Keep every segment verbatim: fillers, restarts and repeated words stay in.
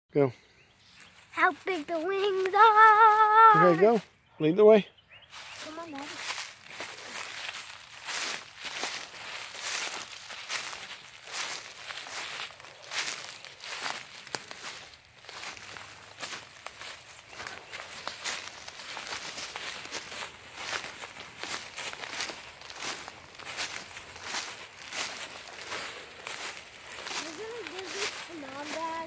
Go. How big the wings are. Okay, go. Lead the way. Come on, Daddy. Mom, Dad.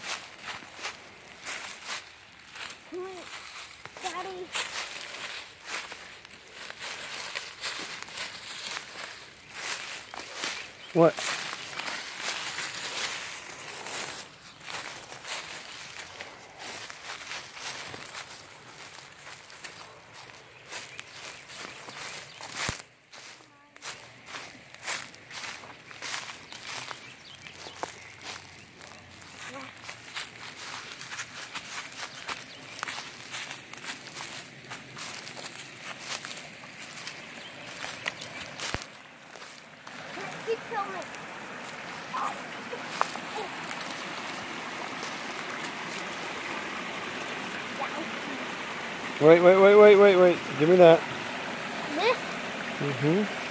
Daddy. What? Keep filming. Wait, wait, wait, wait, wait, wait. Give me that. This? Mm-hmm.